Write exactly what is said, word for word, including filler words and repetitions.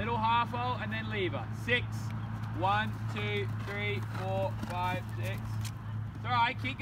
Little half hole and then lever. Six. One, two, three, four, five, six. It's all right, keep going.